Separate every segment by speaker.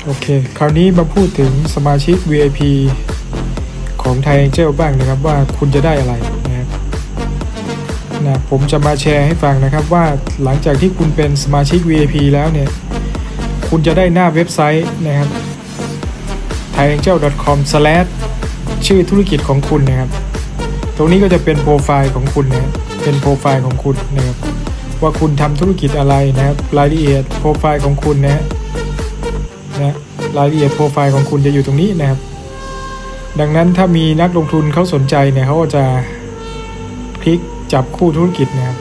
Speaker 1: โอเคคราวนี้มาพูดถึงสมาชิก VIP ของ Thai Angel บ้างนะครับว่าคุณจะได้อะไรนะครับผมจะมาแชร์ให้ฟังนะครับว่าหลังจากที่คุณเป็นสมาชิก VIP แล้วเนี่ยคุณจะได้หน้าเว็บไซต์นะครับ thaiangel.com/ ชื่อธุรกิจของคุณนะครับตรงนี้ก็จะเป็นโปรไฟล์ของคุณนะเป็นโปรไฟล์ของคุณนะครับว่าคุณทำธุรกิจอะไรนะครับรายละเอียดโปรไฟล์ของคุณนะรายละเอียดโปรไฟล์ของคุณจะอยู่ตรงนี้นะครับดังนั้นถ้ามีนักลงทุนเขาสนใจเนี่ยเขาก็จะคลิกจับคู่ธุรกิจนะครับ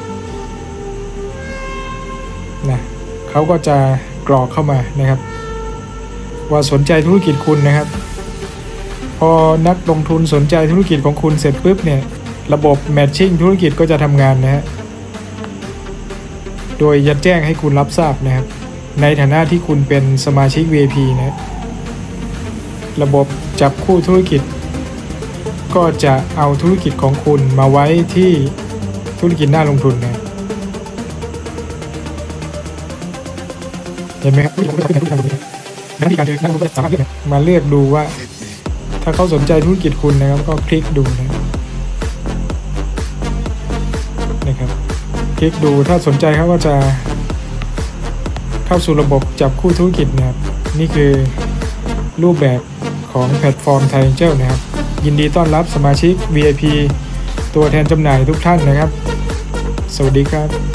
Speaker 1: เขาก็จะกรอกเข้ามานะครับว่าสนใจธุรกิจคุณนะครับพอนักลงทุนสนใจธุรกิจของคุณเสร็จปุ๊บเนี่ยระบบแมทชิ่งธุรกิจก็จะทำงานนะฮะโดยจะแจ้งให้คุณรับทราบนะครับในฐานะที่คุณเป็นสมาชิก VIP นะระบบจับคู่ธุรกิจก็จะเอาธุรกิจของคุณมาไว้ที่ธุรกิจน่าลงทุนนะเห็นไหมครับวิธีการเดินนักลงทุนสามารถมาเลือกดูว่าถ้าเขาสนใจธุรกิจคุณนะครับก็คลิกดูนะครับคลิกดูถ้าสนใจเขาก็จะเข้าสู่ระบบจับคู่ธุรกิจนะครับนี่คือรูปแบบของแพลตฟอร์ม Thai Angel นะครับยินดีต้อนรับสมาชิก VIP ตัวแทนจำหน่ายทุกท่านนะครับสวัสดีครับ